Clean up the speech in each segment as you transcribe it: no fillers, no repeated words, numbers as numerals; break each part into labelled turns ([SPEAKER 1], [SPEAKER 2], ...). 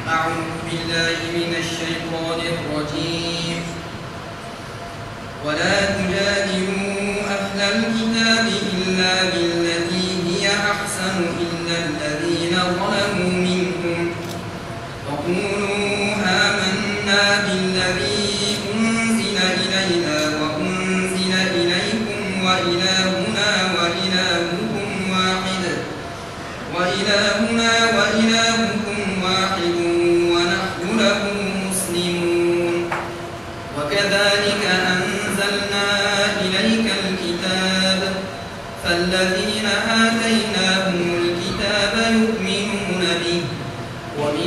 [SPEAKER 1] أعوذ بالله من الشيطان الرجيم. ولا تجادلوا أهل الكتاب إلا بالتي هي أحسن إلا الذين ظلموا منهم وقولوا آمنا بالذي أنزل إلينا وأنزل إليكم وإلهنا وإلهكم واحد ونحن له مسلمون. وكذلك أنزلنا إليك الكتاب فالذين آتيناهم الكتاب يؤمنون به ومن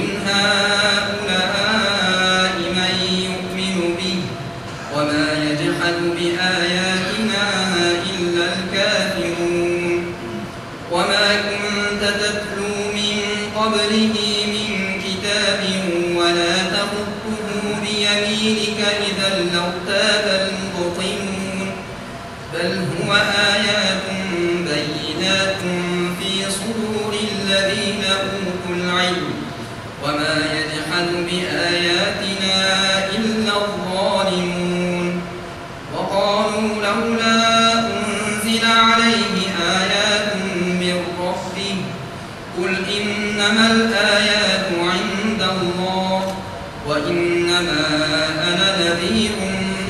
[SPEAKER 1] هؤلاء من يؤمن به وما يجحد بآياتنا إلا الكافرون. وما كنت تتلو من قبله من كتاب ولا تخطه بيمينك إذا لارتاب المبطلون. بل هو آيات بينات في صدور الذين أوتوا العلم وما يجحد بآياتنا إلا الظالمون. وقالوا لولا أنزل عليه آيات من ربه قل إنما الآيات عند الله وإنما أنا نذير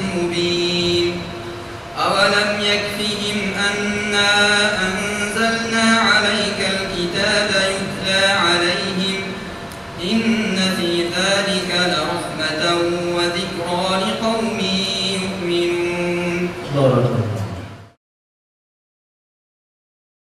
[SPEAKER 1] مبين. أولم يكفهم أنا أنزلنا